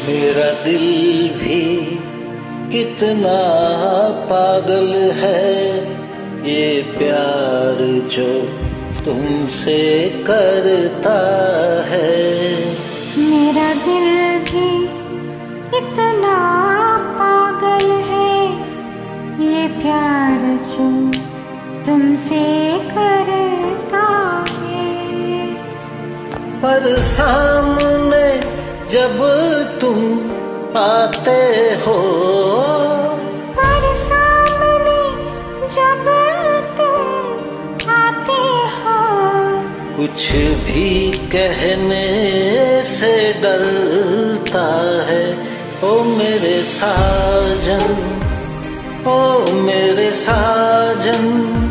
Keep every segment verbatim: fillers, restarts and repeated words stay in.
मेरा दिल भी कितना पागल है, ये प्यार जो तुमसे करता है। मेरा दिल भी कितना पागल है, ये प्यार जो तुमसे करता है। पर सामने जब तुम आते हो, पर सामने जब तुम आते हो, कुछ भी कहने से डरता है। ओ मेरे साजन, ओ मेरे साजन,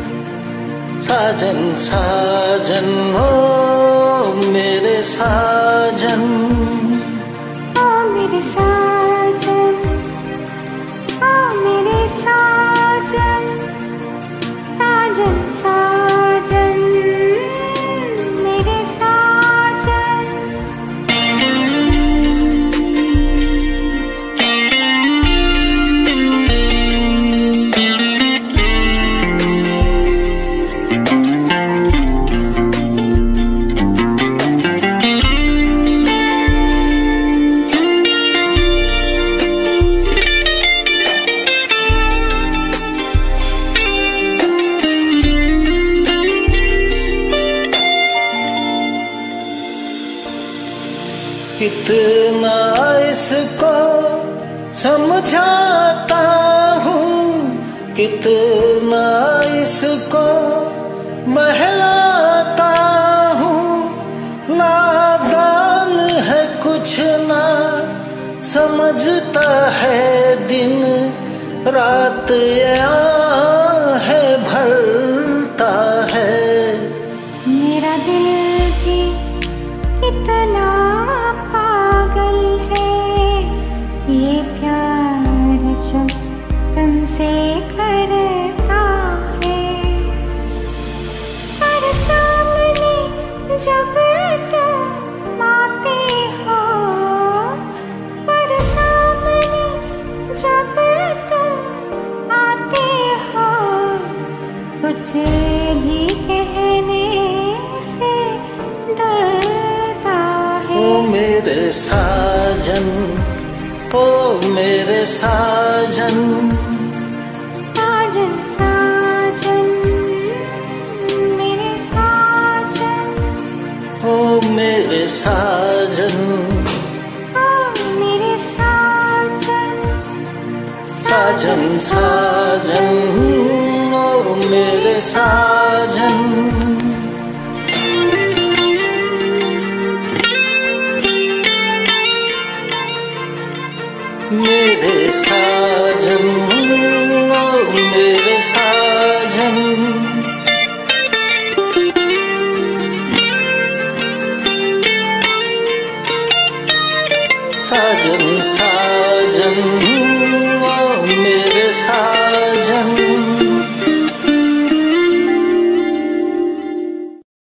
साजन साजन, ओ मेरे साजन, ओ मेरे साजन, ओ मेरे साजन, साजन साजन, मेरे साजन। कितना इसको समझाता हूँ, कितना इसको बहलाता हूँ। नादान है कुछ ना समझता है, दिन रात है भरता है। मेरा दिल भी कितना पागल है, ये प्यार जो तुमसे करता है। पर सामने जब तुम आते हो, पर सामने जब तुम आते हो, कुछ भी कहने से डरता है। ओ मेरे साजन, ओ मेरे साजन, साजन साजन, मेरे साजन, ओ मेरे साजन, ओ मेरे साजन, साजन साजन, ओ मेरे साजन। मेरे साजन, ओ मेरे साजन, साजन साजन।